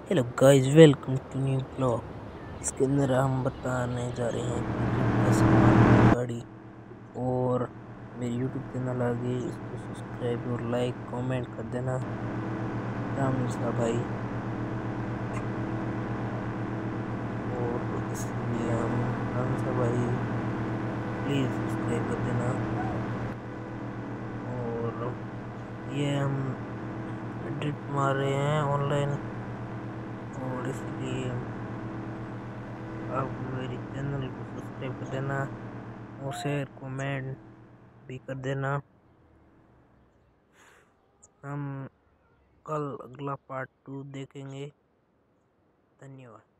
Hello guys, welcome to new blog. इसके अंदर हम बताने जा रहे हैं कि कैसे बनानी गाड़ी। और मेरे यूट्यूब चैनल आ गए, इसको सब्सक्राइब और लाइक कमेंट कर देना। राम सा भाई, और इसलिए हम राम सा भाई प्लीज़ सब्सक्राइब कर देना। और ये हम एडिट मार रहे हैं ऑनलाइन, और इसलिए आप मेरे चैनल को सब्सक्राइब कर देना और शेयर कमेंट भी कर देना। हम कल अगला पार्ट 2 देखेंगे। धन्यवाद।